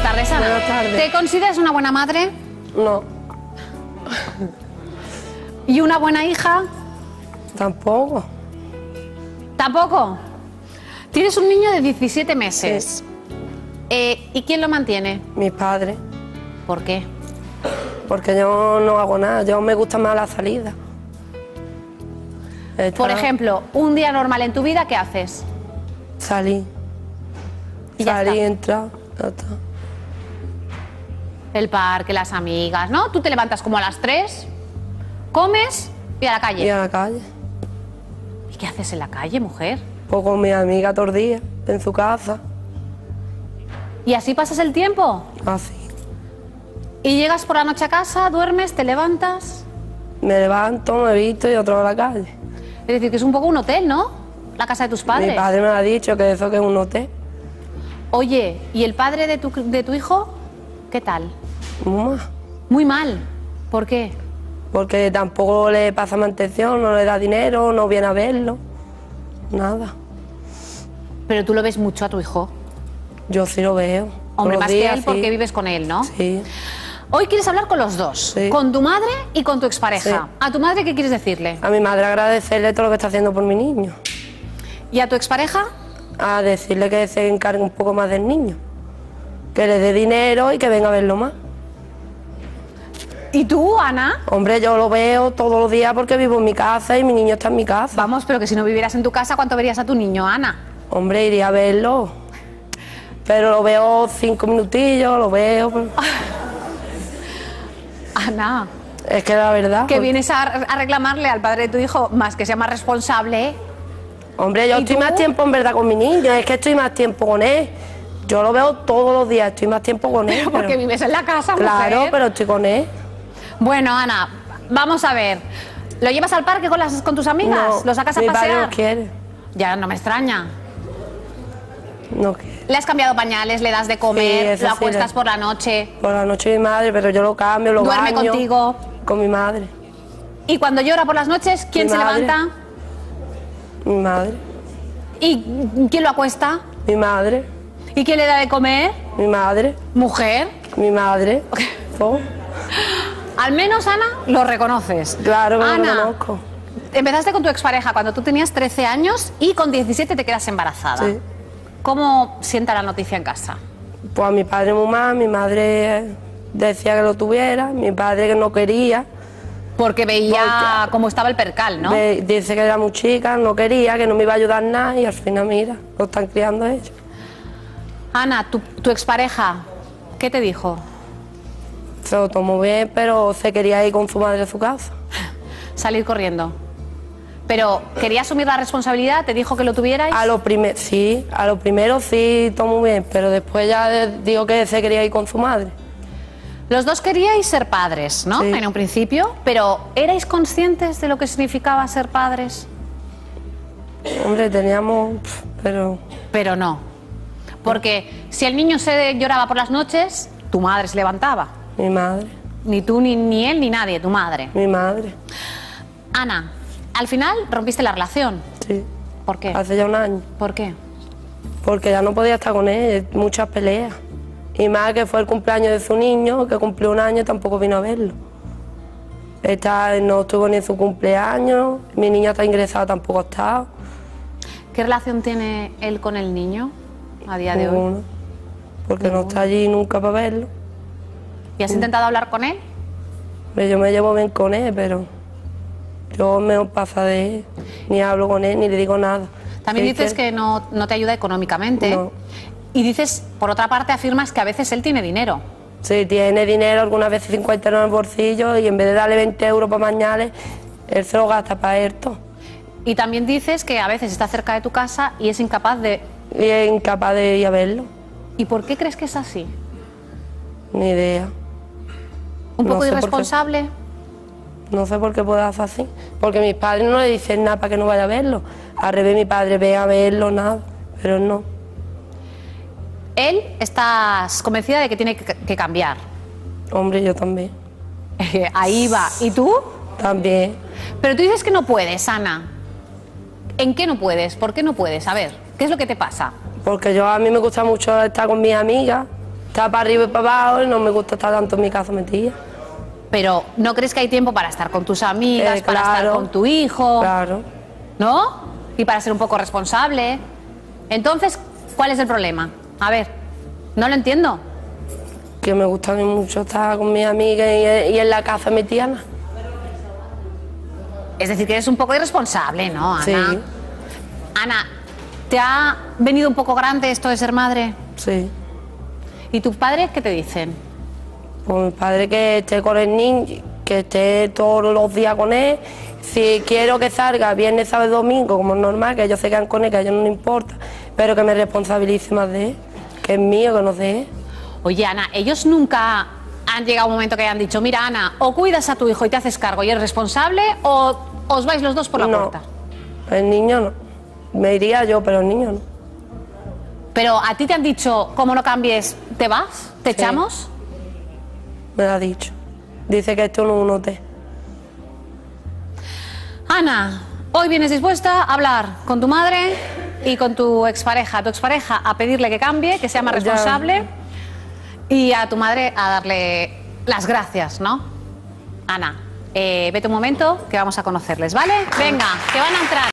tardes, Ana. Buenas tardes. ¿Te consideras una buena madre? No, ¿Y una buena hija? tampoco. ¿Tampoco? Tienes un niño de 17 meses. Sí. ¿Y quién lo mantiene? Mis padres, ¿Por qué? porque yo no hago nada, yo me gusta más la salida. Por ejemplo, un día normal en tu vida, ¿qué haces? Salí. Y ya Salí, está. entrar, ya está. El parque, las amigas, ¿no? Tú te levantas como a las 3, comes y a la Y calle. a la calle. ¿Y qué haces en la calle, mujer? Pues con mi amiga todos los días, en su casa, ¿Y así pasas el tiempo? así. ¿Y llegas por la noche a casa, duermes, te levantas? Me levanto, me visto y otro a la calle. Es decir, que es un poco un hotel, ¿no? La casa de tus padres. Mi padre me ha dicho que eso que es un hotel. Oye, ¿y el padre de tu hijo? ¿Qué tal? Muy mal. Muy mal. ¿Por qué? Porque tampoco le pasa mantención, no le da dinero, no viene a verlo. Nada. Pero tú lo ves mucho a tu hijo. Yo sí lo veo. Hombre, Todos los más que días, él porque sí. vives con él, ¿no? Sí. Hoy quieres hablar con los dos. Sí. Con tu madre y con tu expareja. Sí. ¿A tu madre qué quieres decirle? A mi madre agradecerle todo lo que está haciendo por mi niño. ¿Y a tu expareja? A decirle que se encargue un poco más del niño. Que le dé dinero y que venga a verlo más. ¿Y tú, Ana? Hombre, yo lo veo todos los días porque vivo en mi casa y mi niño está en mi casa. Vamos, pero que si no vivieras en tu casa, ¿cuánto verías a tu niño, Ana? Hombre, iría a verlo. Pero lo veo 5 minutillos, lo veo. Ana, Es que la verdad. que pues, vienes a reclamarle al padre de tu hijo más que sea más responsable. Hombre, yo ¿Y estoy tú? más tiempo en verdad con mi niño, es que estoy más tiempo con él. Yo lo veo todos los días, estoy más tiempo con él. Porque pero- vives en la casa, Claro, mujer. pero estoy con él. Bueno, Ana, vamos a ver. ¿Lo llevas al parque con tus amigas? No, ¿Lo sacas a mi padre pasear? no quiere. Ya no me extraña. No quiere. ¿Le has cambiado pañales? ¿Le das de Sí, comer? eso ¿Lo sí, acuestas le- por la noche? Por la noche mi madre, pero yo lo cambio, lo ¿Duerme baño. contigo? Con mi madre. ¿Y cuando llora por las noches, quién Mi se madre. levanta? Mi madre. ¿Y quién lo acuesta? Mi madre. ¿Y quién le da de comer? Mi madre. ¿Mujer? Mi madre. Oh, Al menos, Ana, lo reconoces. claro que Ana, lo conozco. empezaste con tu expareja cuando tú tenías 13 años y con 17 te quedas embarazada. Sí. ¿Cómo sienta la noticia en casa? Pues a mi padre muy mal, mi madre decía que lo tuviera, mi padre que no quería. Porque veía cómo estaba el percal, ¿no? Dice que era muy chica, no quería, que no me iba a ayudar nada y al final mira, lo están criando ellos. Ana, tu expareja, ¿qué te dijo? Se lo tomó bien, pero se quería ir con su madre a su casa. Salir corriendo. Pero quería asumir la responsabilidad, te dijo que lo tuvierais. A lo primero sí tomó bien, pero después ya dijo que se quería ir con su madre. Los dos queríais ser padres, ¿no? Sí. En un principio, pero ¿erais conscientes de lo que significaba ser padres? Hombre, teníamos, pero Pero no. Porque si el niño se lloraba por las noches, tu madre se levantaba. mi madre, Ni tú, ni él, ni nadie, tu madre. mi madre, Ana, al final rompiste la relación. sí, ¿Por qué? hace ya un año. ¿Por qué? Porque ya no podía estar con él, muchas peleas. Y más que fue el cumpleaños de su niño, que cumplió un año, tampoco vino a verlo. No estuvo ni en su cumpleaños, mi niña está ingresada, tampoco ha estado. ¿Qué relación tiene él con el niño a día de hoy? Ninguno. Porque no está allí nunca para verlo. ¿Y has intentado hablar con él? Yo me llevo bien con él, pero yo me pasa de él. Ni hablo con él, ni le digo nada. También Sí, dices que no te ayuda económicamente. No. Y dices, por otra parte, afirmas que a veces él tiene dinero. Sí, tiene dinero, algunas veces 50 en el bolsillo, y en vez de darle 20 euros para mañana, él se lo gasta para él todo. Y también dices que a veces está cerca de tu casa y es incapaz de... Y es incapaz de ir a verlo. ¿Y por qué crees que es así? Ni idea. ¿Un No poco sé por qué. irresponsable? No sé por qué puede hacer así. Porque mis padres no le dicen nada para que no vaya a verlo. Al revés, mi padre ve a verlo, nada. Pero él no. Él, estás convencida de que tiene que cambiar. Hombre, yo también. Ahí va. ¿Y tú? También. Pero tú dices que no puedes, Ana. ¿En qué no puedes? ¿Por qué no puedes? A ver, ¿qué es lo que te pasa? Porque a mí me gusta mucho estar con mis amigas estar para arriba y para abajo y no me gusta estar tanto en mi casa metida. Pero ¿no crees que hay tiempo para estar con tus amigas, para estar con tu hijo? Claro. ¿No? Y para ser un poco responsable. Entonces, ¿cuál es el problema? A ver, no lo entiendo. Que me gusta a mí mucho estar con mis amigas y en la casa metida. Es decir, que eres un poco irresponsable, ¿no, Ana? Sí. Ana, ¿te ha venido un poco grande esto de ser madre? Sí. ¿Y tus padres qué te dicen? Pues mi padre que esté con el niño, que esté todos los días con él. Si quiero que salga viernes, sábado y domingo, como es normal, que ellos se quedan con él, que a ellos no les importa, pero que me responsabilice más de él, que es mío, que no de él. Oye, Ana, ellos nunca han llegado a un momento que hayan dicho, mira, Ana, o cuidas a tu hijo y te haces cargo y eres responsable, o os vais los dos por la puerta. El niño no. Me iría yo, pero el niño no. Pero a ti te han dicho, como no cambies, ¿te vas? ¿Te echamos? Me lo ha dicho. Dice que esto no es un hotel. Ana, hoy vienes dispuesta a hablar con tu madre y con tu expareja. A tu expareja a pedirle que cambie, que sea más responsable, y a tu madre a darle las gracias, ¿no? Ana, vete un momento que vamos a conocerles, ¿vale? Venga, que van a entrar.